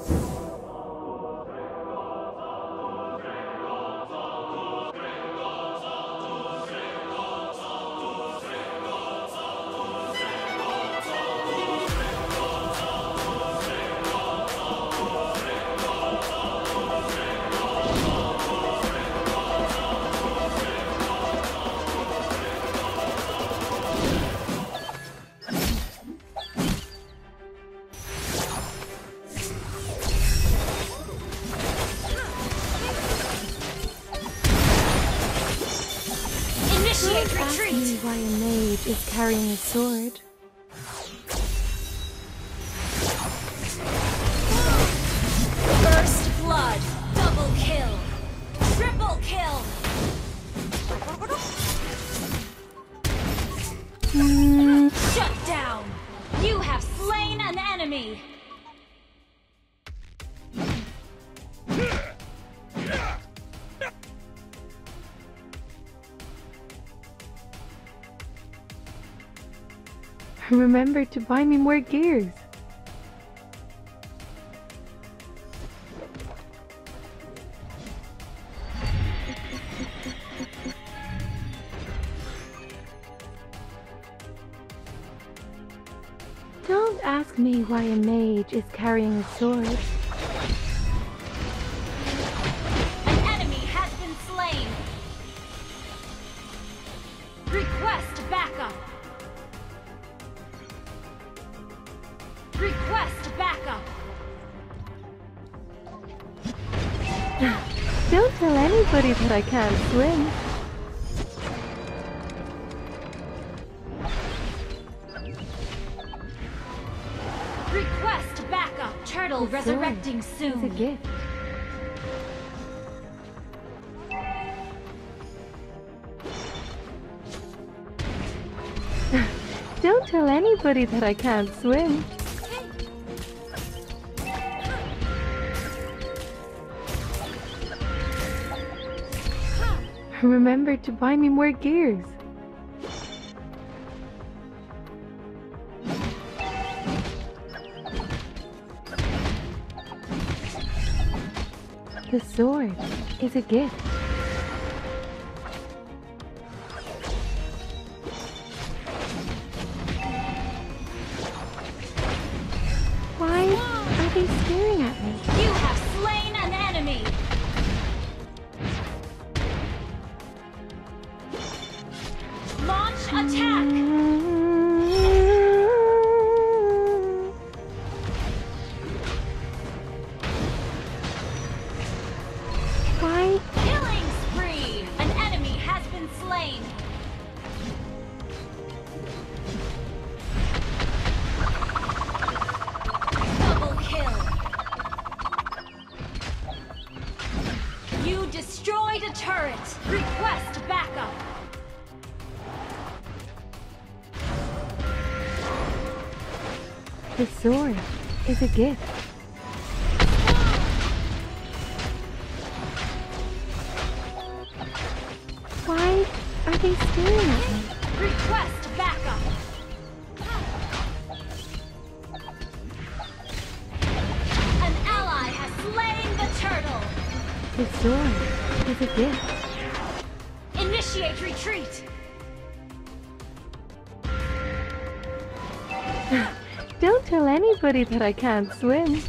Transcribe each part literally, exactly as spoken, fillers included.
Why a mage is carrying a sword. First blood, double kill, triple kill. Mm. Shut down. You have slain an enemy. Remember to buy me more gears. Don't ask me why a mage is carrying a sword. An enemy has been slain. Request backup. Request backup. Don't tell anybody that I can't swim. Request backup. Turtle The resurrecting sword soon. is a gift. Don't tell anybody that I can't swim. Remember to buy me more gears. The sword is a gift. Why are they staring at me? You have slain an enemy. Launch attack. Why? Killing spree. An enemy has been slain. Double kill. You destroyed a turret. Request backup. The sword is a gift. Why are they staring at me? Request backup. An ally has slain the turtle. The sword is a gift. Initiate retreat. Don't tell anybody that I can't swim.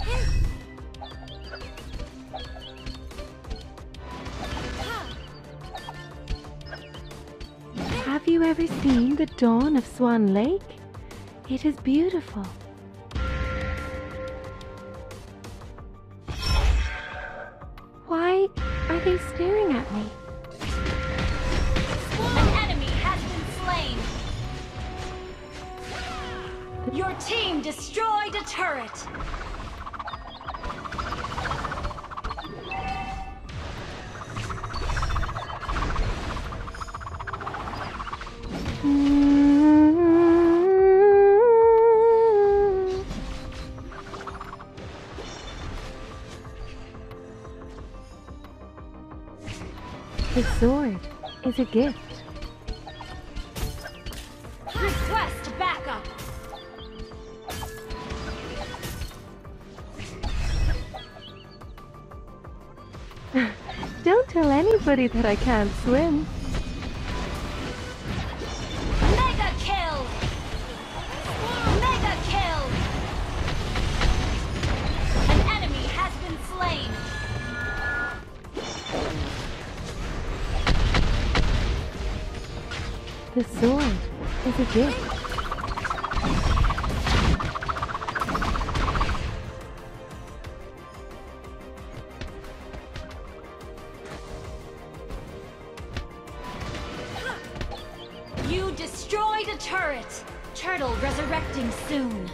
Have you ever seen the dawn of Swan Lake? It is beautiful. Why are they staring at me? An enemy has been slain. Your team destroyed a turret. The sword is a gift. Request backup. anybody that I can't swim. Mega kill! Mega kill! An enemy has been slain. The sword is a gift. You destroyed a turret. Turtle resurrecting soon.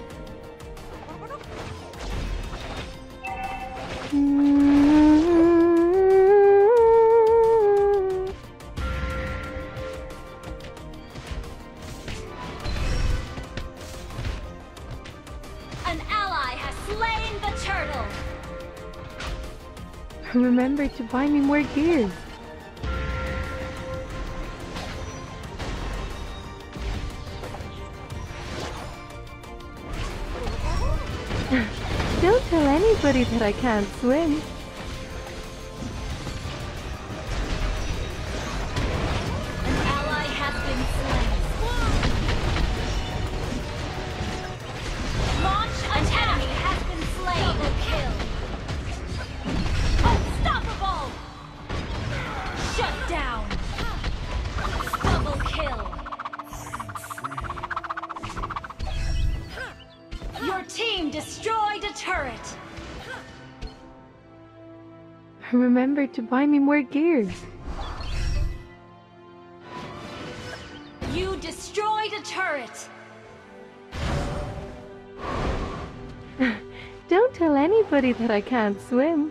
An ally has slain the turtle. Remember to buy me more gears. Don't tell anybody that I can't swim. An ally has been slain. Launch an enemy has been slain. Double kill. Unstoppable. Shut down. Double kill. Your team destroyed a turret. Remember to buy me more gears. You destroyed a turret. Don't tell anybody that I can't swim.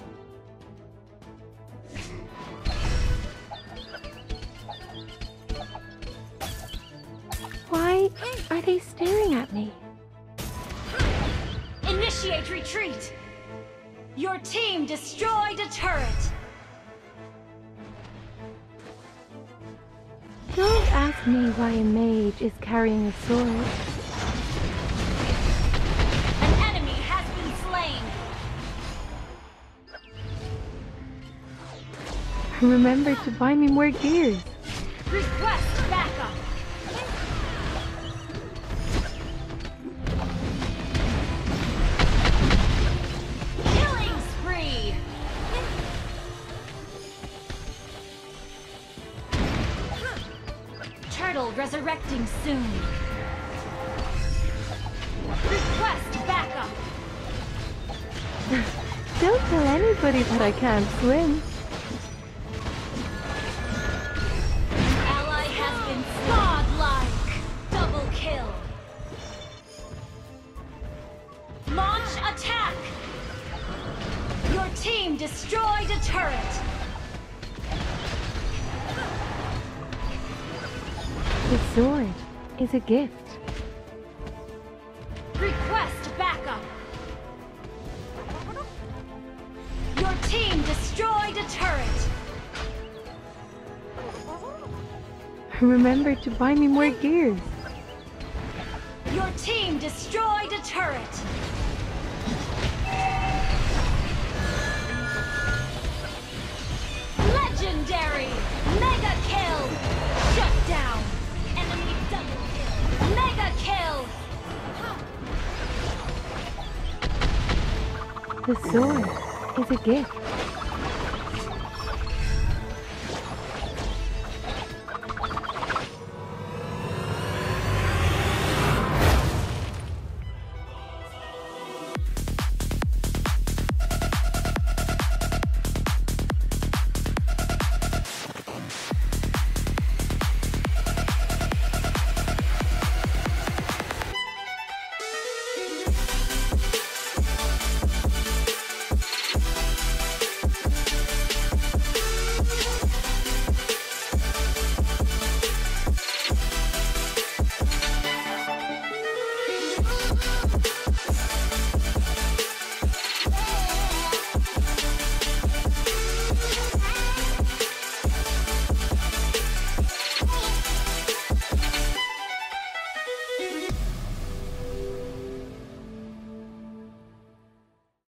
Why are they staring at me? Initiate retreat. Your team destroyed a turret. Don't ask me why a mage is carrying a sword. An enemy has been slain. Remember to buy me more gears. Request backup. Killing spree. Turtle resurrecting soon. Request backup. Don't tell anybody that I can't swim. Ally has been godlike. Double kill. Launch attack. Your team destroyed a turret. The sword is a gift. Request backup. Your team destroyed a turret. Remember to buy me more gears. Your team destroyed a turret. Legendary! Mega kill! Shut down! Enemy double kill! Mega kill! The sword is a gift.